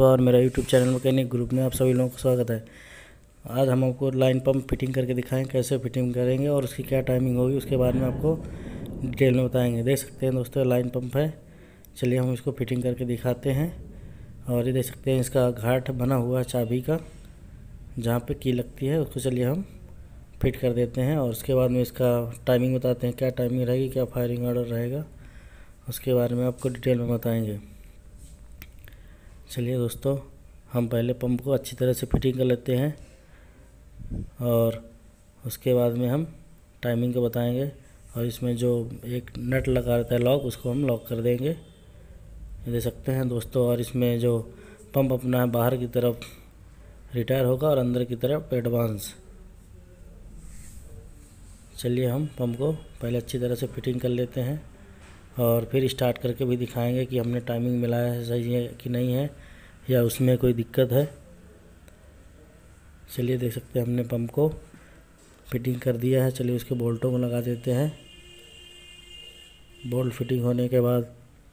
और मेरा YouTube channel mechanic group में आप सभी लोगों का स्वागत है। आज हम आपको लाइन पंप फिटिंग करके दिखाएंगे, कैसे फिटिंग करेंगे और उसकी क्या टाइमिंग होगी उसके बारे में आपको डिटेल में बताएंगे। देख सकते हैं दोस्तों लाइन पंप है। चलिए हम इसको फिटिंग करके दिखाते हैं। और ये देख सकते हैं इसका घाट बना हुआ है चाबी का, जहाँ पे की लगती है उसको चलिए हम फिट कर देते हैं। और उसके बाद में इसका टाइमिंग बताते हैं, क्या टाइमिंग रहेगी, क्या फायरिंग ऑर्डर रहेगा, उसके बारे में आपको डिटेल में बताएंगे। चलिए दोस्तों हम पहले पंप को अच्छी तरह से फिटिंग कर लेते हैं और उसके बाद में हम टाइमिंग को बताएंगे। और इसमें जो एक नट लगा रहता है लॉक, उसको हम लॉक कर देंगे, ये देख सकते हैं दोस्तों। और इसमें जो पंप अपना है बाहर की तरफ रिटायर होगा और अंदर की तरफ एडवांस। चलिए हम पंप को पहले अच्छी तरह से फिटिंग कर लेते हैं और फिर स्टार्ट करके भी दिखाएंगे कि हमने टाइमिंग मिलाया है सही है कि नहीं है, या उसमें कोई दिक्कत है। चलिए देख सकते हैं हमने पंप को फिटिंग कर दिया है। चलिए उसके बोल्टों को लगा देते हैं। बोल्ट फिटिंग होने के बाद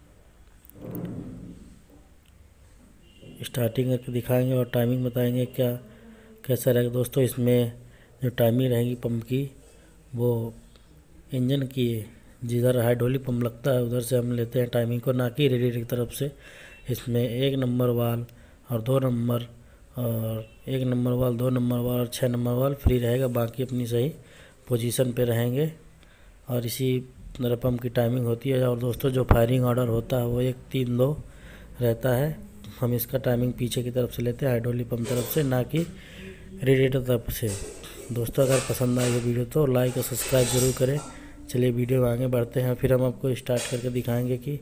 स्टार्टिंग करके दिखाएंगे और टाइमिंग बताएंगे क्या कैसा रहेगा। दोस्तों इसमें जो टाइमिंग रहेगी पंप की, वो इंजन की जिधर हाइड्रोलिक पंप लगता है उधर से हम लेते हैं टाइमिंग को, ना कि रेडिएटर की तरफ से। इसमें 1 नंबर वाल और 2 नंबर और 1 नंबर वाल, 2 नंबर वाल और 6 नंबर वाल फ्री रहेगा, बाकी अपनी सही पोजीशन पे रहेंगे। और इसी तरह पंप की टाइमिंग होती है। और दोस्तों जो फायरिंग ऑर्डर होता है वो 1-3-2 रहता है। हम इसका टाइमिंग पीछे की तरफ से लेते हैं, हाइड्रोलिक पंप तरफ से, ना कि रेडिएटर तरफ से। दोस्तों अगर पसंद आई हो वीडियो तो लाइक और सब्सक्राइब ज़रूर करें। चलिए वीडियो में आगे बढ़ते हैं, फिर हम आपको स्टार्ट करके दिखाएंगे कि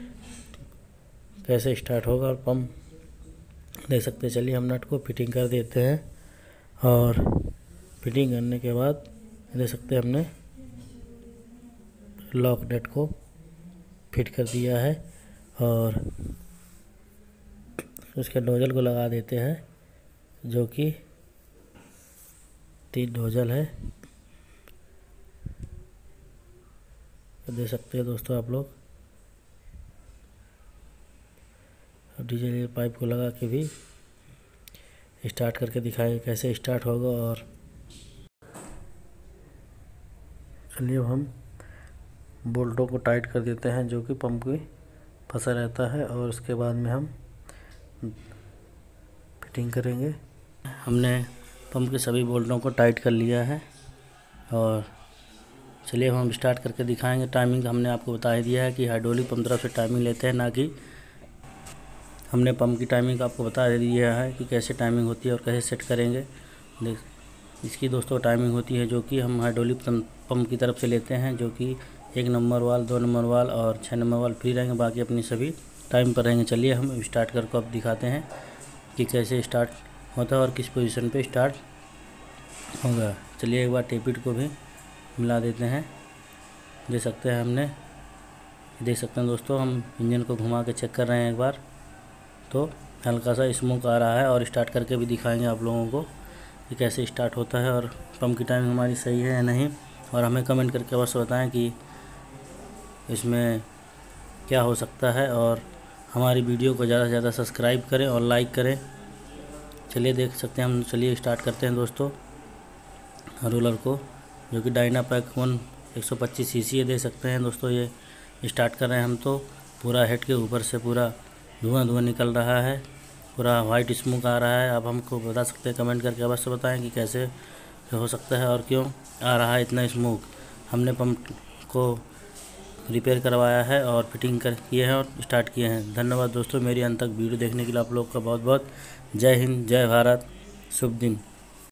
कैसे स्टार्ट होगा। और पंप देख सकते हैं। चलिए हम नट को फिटिंग कर देते हैं और फिटिंग करने के बाद देख सकते हैं हमने लॉक नट को फिट कर दिया है। और उसके नोजल को लगा देते हैं, जो कि 3 नोजल है, देख सकते हैं दोस्तों आप लोग। डीजल पाइप को लगा के भी स्टार्ट करके दिखाएंगे कैसे स्टार्ट होगा। और चलिए हम बोल्टों को टाइट कर देते हैं जो कि पंप की फंसा रहता है, और उसके बाद में हम फिटिंग करेंगे। हमने पंप के सभी बोल्टों को टाइट कर लिया है और चलिए हम स्टार्ट करके दिखाएंगे। टाइमिंग हमने आपको बता ही दिया है कि हाइड्रोलिक पंप तरफ से टाइमिंग लेते हैं, ना कि हमने पंप की टाइमिंग आपको बता दिया है कि कैसे टाइमिंग होती है और कैसे सेट करेंगे। देख इसकी दोस्तों टाइमिंग होती है जो कि हम हाइड्रोलिक पंप की तरफ से लेते हैं, जो कि 1 नंबर वाल, 2 नंबर वाल और 6 नंबर वाल फ्री रहेंगे, बाकी अपनी सभी टाइम पर रहेंगे। चलिए हम स्टार्ट करके अब दिखाते हैं कि कैसे स्टार्ट होता है और किस पोजीशन पे स्टार्ट होगा। चलिए एक बार टेपिट को भी मिला देते हैं। देख सकते हैं हमने, देख सकते हैं दोस्तों हम इंजन को घुमा के चेक कर रहे हैं एक बार, तो हल्का सा स्मोक आ रहा है। और स्टार्ट करके भी दिखाएंगे आप लोगों को कि कैसे स्टार्ट होता है और पंप की टाइमिंग हमारी सही है या नहीं। और हमें कमेंट करके अवश्य बताएं कि इसमें क्या हो सकता है। और हमारी वीडियो को ज़्यादा से ज़्यादा सब्सक्राइब करें और लाइक करें। चलिए देख सकते हैं हम, चलिए स्टार्ट करते हैं दोस्तों रोलर को, जो कि डायनापैक 125 सीसी है। देख सकते हैं दोस्तों ये स्टार्ट कर रहे हैं हम, तो पूरा हेड के ऊपर से पूरा धुआं निकल रहा है, पूरा वाइट स्मोक आ रहा है। आप हमको बता सकते हैं, कमेंट करके अवश्य बताएं कि कैसे हो सकता है और क्यों आ रहा है इतना स्मोक। हमने पंप को रिपेयर करवाया है और फिटिंग किए हैं और स्टार्ट किए हैं। धन्यवाद दोस्तों मेरी अंत तक वीडियो देखने के लिए आप लोग का बहुत बहुत जय हिंद, जय भारत, शुभ दिन।